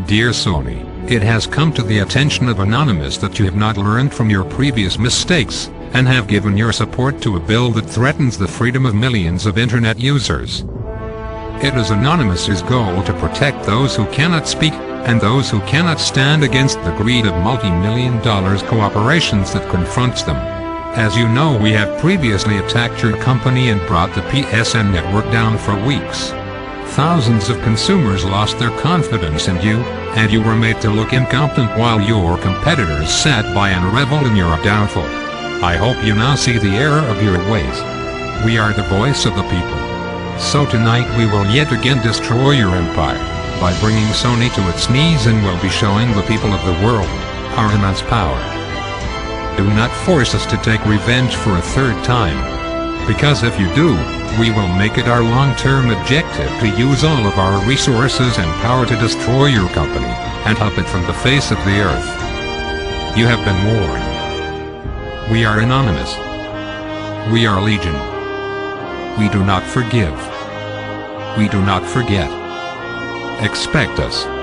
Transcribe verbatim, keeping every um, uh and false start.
Dear Sony, it has come to the attention of Anonymous that you have not learned from your previous mistakes, and have given your support to a bill that threatens the freedom of millions of internet users. It is Anonymous's goal to protect those who cannot speak, and those who cannot stand against the greed of multi-million dollars corporations that confronts them. As you know, we have previously attacked your company and brought the P S N network down for weeks. Thousands of consumers lost their confidence in you, and you were made to look incompetent while your competitors sat by and reveled in your downfall. I hope you now see the error of your ways. We are the voice of the people. So tonight we will yet again destroy your empire, by bringing Sony to its knees, and will be showing the people of the world our immense power. Do not force us to take revenge for a third time. Because if you do, we will make it our long-term objective to use all of our resources and power to destroy your company, and up it from the face of the earth. You have been warned. We are Anonymous. We are Legion. We do not forgive. We do not forget. Expect us.